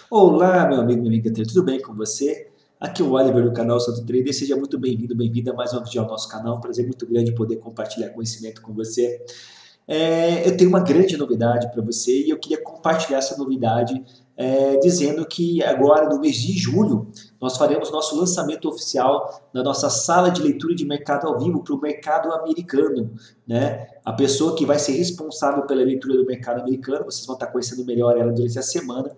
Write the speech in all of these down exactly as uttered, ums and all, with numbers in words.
Olá, meu amigo, minha amiga, tudo bem com você? Aqui é o Oliver do canal Santo Trader, seja muito bem-vindo, bem-vinda mais uma vez ao nosso canal, um prazer muito grande poder compartilhar conhecimento com você. É, eu tenho uma grande novidade para você e eu queria compartilhar essa novidade é, dizendo que agora, no mês de julho, nós faremos nosso lançamento oficial na nossa sala de leitura de mercado ao vivo para o mercado americano, né? A pessoa que vai ser responsável pela leitura do mercado americano, vocês vão estar conhecendo melhor ela durante a semana,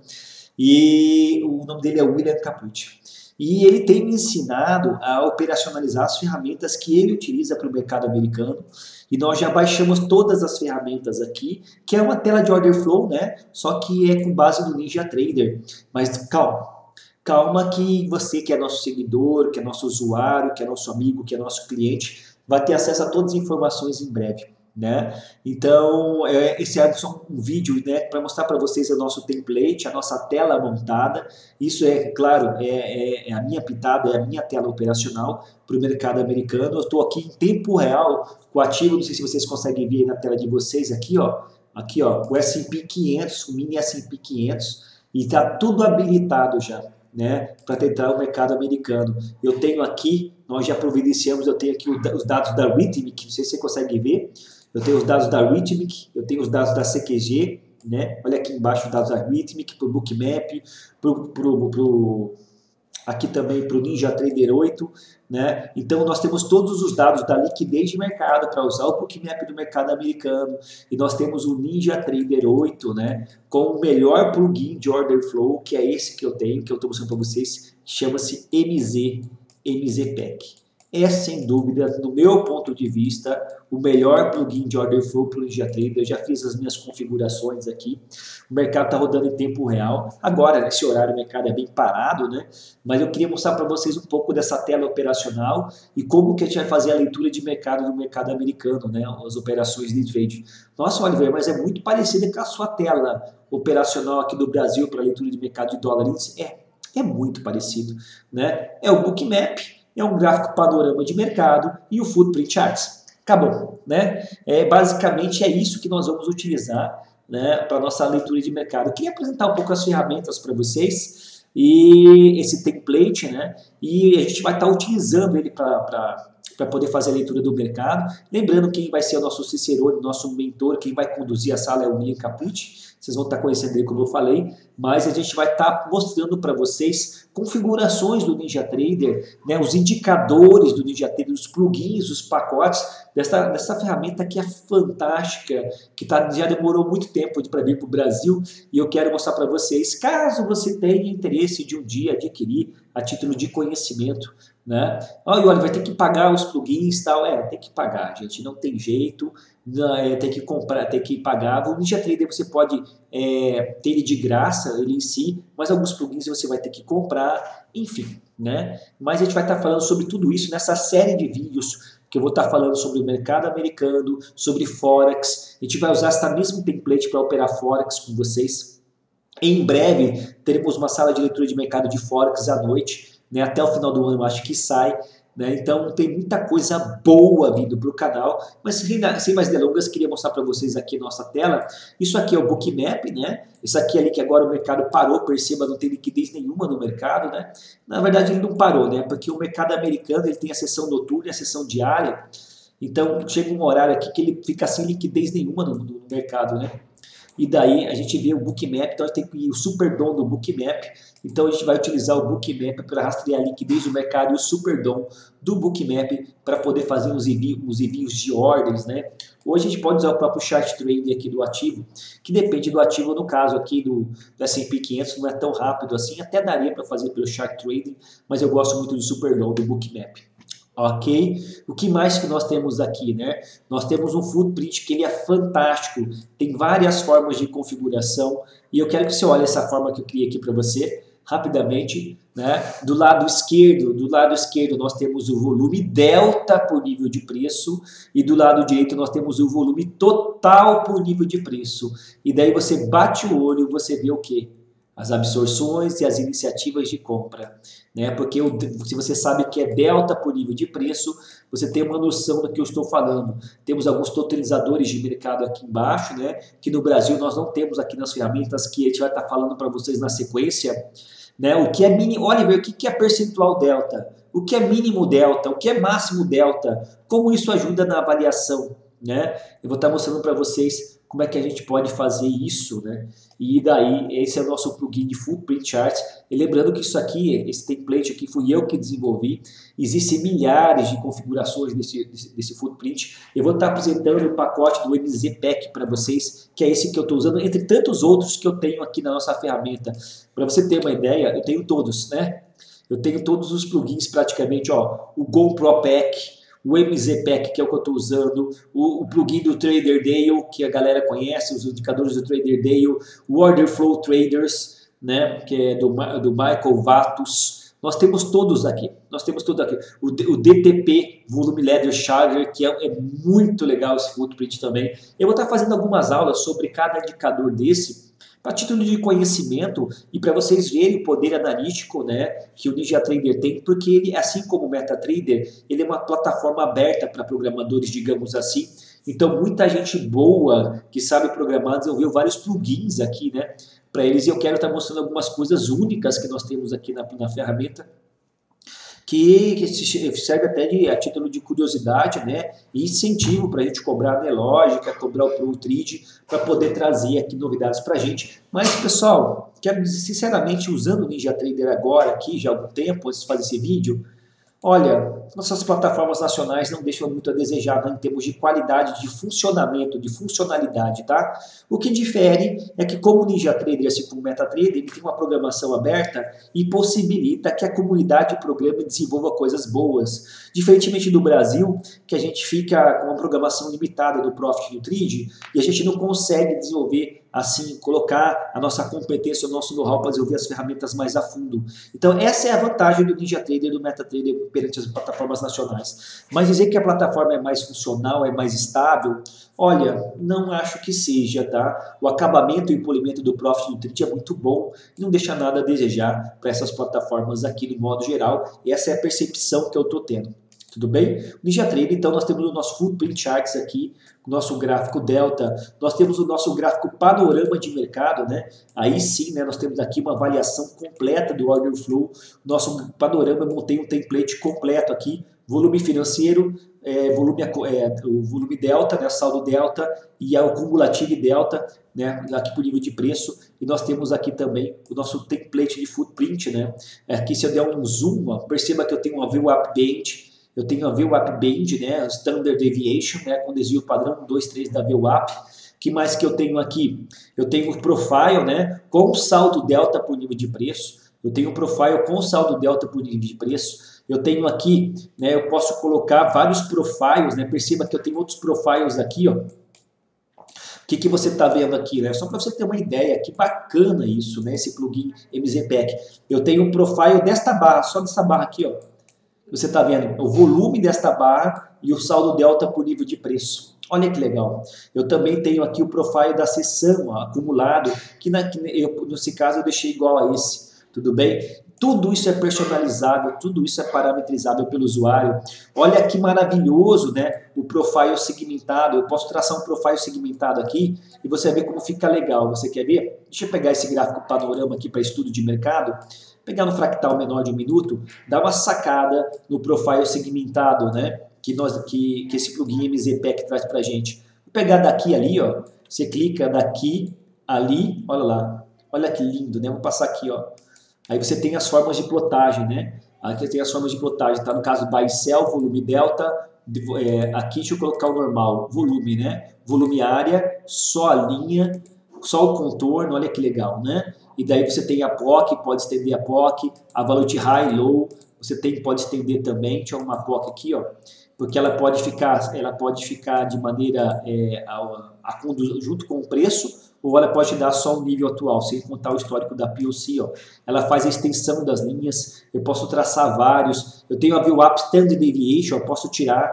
e o nome dele é William Capucci. E ele tem me ensinado a operacionalizar as ferramentas que ele utiliza para o mercado americano. E nós já baixamos todas as ferramentas aqui, que é uma tela de order flow, né? Só que é com base no NinjaTrader. Mas calma, calma que você que é nosso seguidor, que é nosso usuário, que é nosso amigo, que é nosso cliente, vai ter acesso a todas as informações em breve. Né? Então, é, esse é só um vídeo, né, para mostrar para vocês o nosso template, a nossa tela montada. Isso é, claro, é, é, é a minha pitada, é a minha tela operacional para o mercado americano. Eu estou aqui em tempo real com o ativo, não sei se vocês conseguem ver aí na tela de vocês, aqui, ó, aqui, ó, o S e P quinhentos, o mini S e P quinhentos, e está tudo habilitado já, né, para tentar o mercado americano. Eu tenho aqui, nós já providenciamos, eu tenho aqui os dados da Rhythmic, não sei se você consegue ver. Eu tenho os dados da Rhythmic, eu tenho os dados da C Q G, né? Olha aqui embaixo os dados da Rhythmic, para o Bookmap, pro, pro, pro, aqui também para o NinjaTrader oito, né? Então nós temos todos os dados da liquidez de mercado para usar o Bookmap do mercado americano, e nós temos o NinjaTrader oito, né? Com o melhor plugin de order flow, que é esse que eu tenho, que eu estou mostrando para vocês, chama-se M Z, M Z Pack. É, sem dúvida, no meu ponto de vista, o melhor plugin de order flow para o NinjaTrader. Eu já fiz as minhas configurações aqui. O mercado está rodando em tempo real. Agora, nesse horário, o mercado é bem parado, né? Mas eu queria mostrar para vocês um pouco dessa tela operacional e como que a gente vai fazer a leitura de mercado no mercado americano, né? As operações de trade. Nossa, Oliver, mas é muito parecida com a sua tela operacional aqui do Brasil para leitura de mercado de dólares. É, é muito parecido, né? É o Bookmap, é um gráfico panorama de mercado e o Footprint Charts. Acabou, né? É, basicamente é isso que nós vamos utilizar, né, para a nossa leitura de mercado. Eu queria apresentar um pouco as ferramentas para vocês e esse template, né? E a gente vai estar utilizando ele para para poder fazer a leitura do mercado. Lembrando, quem vai ser o nosso cicerone, o nosso mentor, quem vai conduzir a sala é o William Capucci. Vocês vão estar conhecendo ele, como eu falei, mas a gente vai estar mostrando para vocês configurações do NinjaTrader, né, os indicadores do NinjaTrader, os plugins, os pacotes dessa, dessa ferramenta que é fantástica, que tá, já demorou muito tempo para vir para o Brasil, e eu quero mostrar para vocês, caso você tenha interesse de um dia adquirir a título de conhecimento, né? Olha, olha, vai ter que pagar os plugins e tal. É, tem que pagar, gente, não tem jeito, não, é, tem que comprar, tem que pagar. O NinjaTrader você pode é, ter ele de graça, ele em si, mas alguns plugins você vai ter que comprar, enfim, né? Mas a gente vai estar falando sobre tudo isso nessa série de vídeos que eu vou estar falando sobre o mercado americano, sobre Forex. A gente vai usar essa mesma template para operar Forex com vocês. Em breve teremos uma sala de leitura de mercado de Forex à noite, né, até o final do ano eu acho que sai, né, então tem muita coisa boa vindo para o canal, mas sem mais delongas, queria mostrar para vocês aqui a nossa tela. Isso aqui é o Bookmap, né, isso aqui ali que agora o mercado parou, perceba, não tem liquidez nenhuma no mercado, né, na verdade ele não parou, né, porque o mercado americano ele tem a sessão noturna e a sessão diária, então chega um horário aqui que ele fica sem liquidez nenhuma no, no mercado, né. E daí a gente vê o Bookmap, então a gente tem que ir o Super D O M do Bookmap, então a gente vai utilizar o Bookmap para rastrear a liquidez do mercado e o Super D O M do Bookmap para poder fazer os envios, os envios de ordens, né? Hoje a gente pode usar o próprio Chart Trading aqui do ativo, que depende do ativo, no caso aqui do, do S e P quinhentos não é tão rápido assim, até daria para fazer pelo Chart Trading, mas eu gosto muito do Super D O M do Bookmap. Ok? O que mais que nós temos aqui, né? Nós temos um footprint que ele é fantástico, tem várias formas de configuração e eu quero que você olhe essa forma que eu criei aqui para você, rapidamente, né? Do lado esquerdo, do lado esquerdo nós temos o volume delta por nível de preço e do lado direito nós temos o volume total por nível de preço. E daí você bate o olho e você vê o quê? as absorções e as iniciativas de compra, né? Porque o, se você sabe que é delta por nível de preço, você tem uma noção do que eu estou falando. Temos alguns totalizadores de mercado aqui embaixo, né? Que no Brasil nós não temos aqui nas ferramentas que a gente vai estar falando para vocês na sequência, né? O que é mínimo, Oliver, o que é percentual delta? O que é mínimo delta? O que é máximo delta? Como isso ajuda na avaliação, né? Eu vou estar mostrando para vocês como é que a gente pode fazer isso, né? E daí, esse é o nosso plugin de Footprint Charts. E lembrando que isso aqui, esse template aqui, fui eu que desenvolvi. Existem milhares de configurações desse, desse, desse Footprint. Eu vou estar apresentando o pacote do M Z Pack para vocês, que é esse que eu estou usando, entre tantos outros que eu tenho aqui na nossa ferramenta. Para você ter uma ideia, eu tenho todos, né? Eu tenho todos os plugins praticamente, ó, o GoPro Pack, o M Z Pack, que é o que eu estou usando, o, o plugin do Trader Dale, que a galera conhece, os indicadores do Trader Dale, o Order Flow Traders, né, que é do, do Michael Vatus. Nós temos todos aqui, nós temos todos aqui. O, o D T P, Volume Ladder Charger, que é, é muito legal esse footprint também. Eu vou estar fazendo algumas aulas sobre cada indicador desse, para título de conhecimento e para vocês verem o poder analítico, né, que o NinjaTrader tem, porque ele, assim como o MetaTrader, ele é uma plataforma aberta para programadores, digamos assim. Então, muita gente boa que sabe programar desenvolveu vários plugins aqui, né, para eles. E eu quero estar mostrando algumas coisas únicas que nós temos aqui na, na ferramenta, que, que serve até de, a título de curiosidade, né, e incentivo para a gente cobrar a Nelogica, cobrar o ProTrade, para poder trazer aqui novidades para a gente. Mas, pessoal, quero dizer, sinceramente, usando o NinjaTrader agora, aqui, já há algum tempo, antes de fazer esse vídeo, olha, nossas plataformas nacionais não deixam muito a desejar, né, em termos de qualidade, de funcionamento, de funcionalidade, tá? O que difere é que, como o NinjaTrader, assim como o MetaTrader, ele tem uma programação aberta e possibilita que a comunidade programe e desenvolva coisas boas. Diferentemente do Brasil, que a gente fica com uma programação limitada do Profit do Trade e a gente não consegue desenvolver, assim, colocar a nossa competência, o nosso know-how para desenvolver as ferramentas mais a fundo. Então, essa é a vantagem do NinjaTrader e do MetaTrader perante as plataformas nacionais. Mas dizer que a plataforma é mais funcional, é mais estável, olha, não acho que seja, tá? O acabamento e o polimento do Profit do Trade é muito bom, não deixa nada a desejar para essas plataformas aqui no modo geral, e essa é a percepção que eu estou tendo. Tudo bem? O NinjaTrader, então, nós temos o nosso Footprint Charts aqui, o nosso gráfico Delta, nós temos o nosso gráfico panorama de mercado, né? Aí sim, né, nós temos aqui uma avaliação completa do Order Flow, nosso panorama, eu montei um template completo aqui, volume financeiro, é, volume, é, o volume Delta, né, saldo Delta e o cumulativo Delta, né, aqui por nível de preço, e nós temos aqui também o nosso template de Footprint, né? Aqui se eu der um zoom, ó, perceba que eu tenho uma V WAP Band, eu tenho a V WAP Band, né, Standard Deviation, né, com desvio padrão um, dois, três da V WAP. Que mais que eu tenho aqui? Eu tenho o Profile, né, com saldo Delta por nível de preço. Eu tenho o Profile com saldo Delta por nível de preço. Eu tenho aqui, né, eu posso colocar vários profiles, né, perceba que eu tenho outros profiles aqui, ó. O que, que você está vendo aqui, né? Só para você ter uma ideia, que bacana isso, né, esse plugin M Z Pack. Eu tenho um profile desta barra, só dessa barra aqui, ó. Você está vendo o volume desta barra e o saldo delta por nível de preço. Olha que legal. Eu também tenho aqui o profile da sessão, ó, acumulado, que, na, que eu, nesse caso eu deixei igual a esse. Tudo bem? Tudo isso é personalizável, tudo isso é parametrizável pelo usuário. Olha que maravilhoso, né? O profile segmentado. Eu posso traçar um profile segmentado aqui e você vai ver como fica legal. Você quer ver? Deixa eu pegar esse gráfico panorama aqui para estudo de mercado. Pegar no fractal menor de um minuto, dar uma sacada no profile segmentado, né? Que, nós, que, que esse plugin M Z Pack traz para a gente. Vou pegar daqui ali, ó. Você clica daqui, ali, olha lá. Olha que lindo, né? Vou passar aqui, ó. Aí você tem as formas de plotagem, né? Aqui tem as formas de plotagem, tá? No caso, buy sell, volume delta. É, aqui deixa eu colocar o normal, volume, né? Volume área, só a linha, só o contorno, olha que legal, né? E daí você tem a P O C, pode estender a P O C, a valor de high, low, você tem, pode estender também, tinha uma P O C aqui, ó, porque ela pode ficar, ela pode ficar de maneira é, a, a, junto com o preço, ou ela pode dar só o nível atual, sem contar o histórico da P O C, ó. Ela faz a extensão das linhas, eu posso traçar vários, eu tenho a V WAP Standard Deviation, eu posso tirar,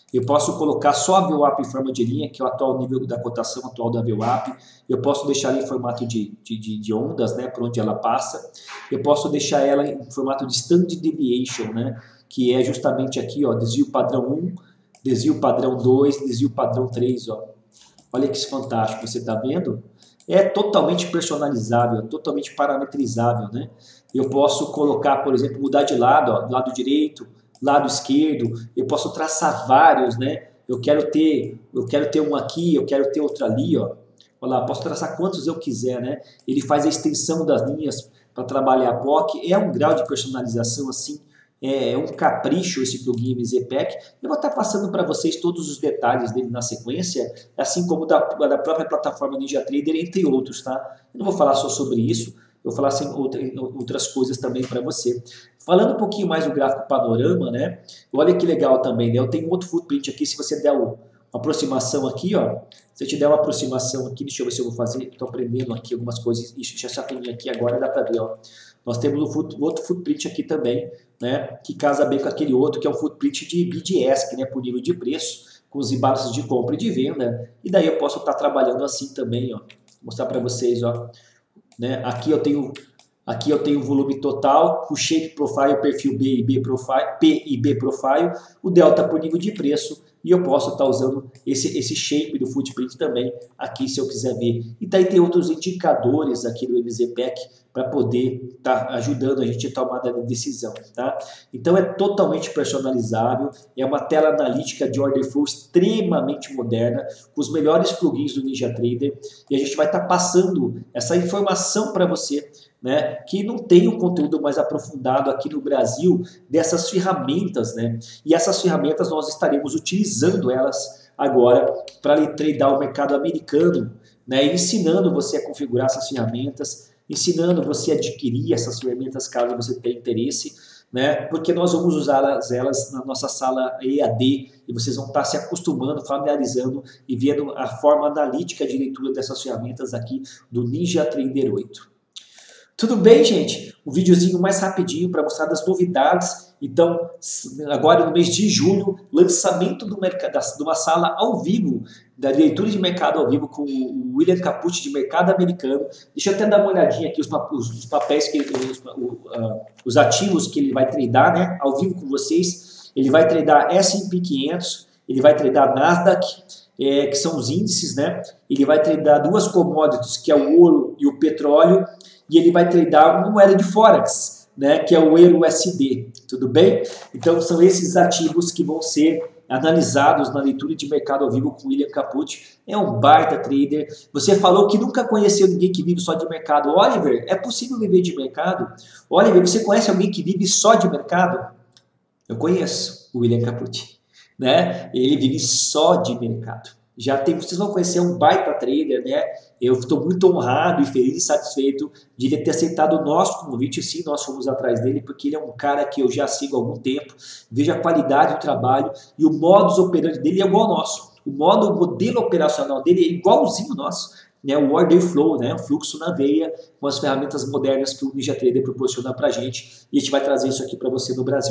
Eu posso colocar só a V WAP em forma de linha, que é o atual nível da cotação atual da V WAP. Eu posso deixar ela em formato de, de, de, de ondas, né, por onde ela passa. Eu posso deixar ela em formato de Standard Deviation, né, que é justamente aqui, ó, desvio padrão um, desvio padrão dois, desvio padrão três. Ó. Olha que fantástico, você está vendo? É totalmente personalizável, totalmente parametrizável, né? Eu posso colocar, por exemplo, mudar de lado, ó, lado direito, lado esquerdo, eu posso traçar vários, né? Eu quero ter, eu quero ter um aqui, eu quero ter outro ali, ó. Olha lá, posso traçar quantos eu quiser, né? Ele faz a extensão das linhas para trabalhar a P O C, é um grau de personalização assim, é um capricho esse plugin M Z Pack. Eu vou estar passando para vocês todos os detalhes dele na sequência, assim como da, da própria plataforma NinjaTrader, entre outros, tá? Eu não vou falar só sobre isso, eu vou falar assim, outra, outras coisas também para você. Falando um pouquinho mais do gráfico panorama, né? Olha que legal também, né? Eu tenho outro footprint aqui, se você der o, uma aproximação aqui, ó. Se eu te der uma aproximação aqui, deixa eu ver se eu vou fazer, estou aprendendo aqui algumas coisas, isso já aprendi aqui agora, dá para ver, ó. Nós temos o foot, outro footprint aqui também, né, que casa bem com aquele outro, que é um footprint de B D S, né, por nível de preço, com os imbalances de compra e de venda. E daí eu posso estar trabalhando assim também, ó. Vou mostrar para vocês, ó. Né, aqui eu tenho aqui eu tenho o volume total, o shape profile, o perfil B e B profile, P e B profile, o delta por nível de preço, e eu posso estar usando esse, esse shape do footprint também aqui se eu quiser ver. E daí tem outros indicadores aqui do M Z Pack para poder estar ajudando a gente a tomar a decisão, tá? Então é totalmente personalizável, é uma tela analítica de order flow extremamente moderna, com os melhores plugins do NinjaTrader, e a gente vai estar passando essa informação para você, né, que não tem um conteúdo mais aprofundado aqui no Brasil dessas ferramentas, né? E essas ferramentas nós estaremos utilizando elas agora para tradear o mercado americano, né? Ensinando você a configurar essas ferramentas, ensinando você a adquirir essas ferramentas caso você tenha interesse, né? Porque nós vamos usar elas na nossa sala E A D e vocês vão estar se acostumando, familiarizando e vendo a forma analítica de leitura dessas ferramentas aqui do NinjaTrader oito. Tudo bem, gente? Um videozinho mais rapidinho para mostrar das novidades. Então, agora no mês de julho, lançamento do mercado, de uma sala ao vivo, da leitura de mercado ao vivo com o William Capucci de mercado americano. Deixa eu até dar uma olhadinha aqui, os, os, os papéis, que, os, uh, os ativos que ele vai tradar, né? Ao vivo com vocês. Ele vai tradar S and P quinhentos, ele vai tradar Nasdaq, é, que são os índices, né? Ele vai tradar duas commodities, que é o ouro e o petróleo, e ele vai tradar uma moeda de Forex, né, que é o Euro U S D, tudo bem? Então são esses ativos que vão ser analisados na leitura de mercado ao vivo com o William Capucci. É um baita trader. Você falou que nunca conheceu ninguém que vive só de mercado. Oliver, é possível viver de mercado? Oliver, você conhece alguém que vive só de mercado? Eu conheço o William Capucci, né? Ele vive só de mercado. Já tem, vocês vão conhecer um baita trader, né? Eu estou muito honrado e feliz e satisfeito de ele ter aceitado o nosso convite. Sim, nós fomos atrás dele, porque ele é um cara que eu já sigo há algum tempo, vejo a qualidade do trabalho e o modus operandi dele é igual ao nosso. O modo, o modelo operacional dele é igualzinho ao nosso, né? O order flow, né? O fluxo na veia, com as ferramentas modernas que o NinjaTrader proporciona para a gente, e a gente vai trazer isso aqui para você no Brasil.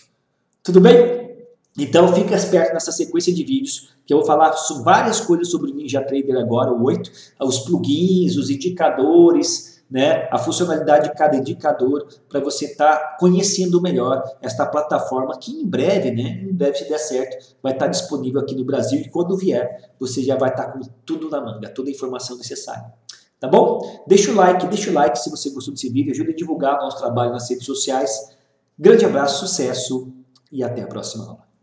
Tudo bem? Então fica esperto nessa sequência de vídeos, que eu vou falar várias coisas sobre o NinjaTrader agora, o oito, os plugins, os indicadores, né, a funcionalidade de cada indicador, para você estar tá conhecendo melhor esta plataforma que em breve, né, em breve se der certo, vai estar tá disponível aqui no Brasil, e quando vier, você já vai estar tá com tudo na manga, toda a informação necessária. Tá bom? Deixa o like, deixa o like se você gostou desse vídeo, ajuda a divulgar nosso trabalho nas redes sociais. Grande abraço, sucesso e até a próxima aula.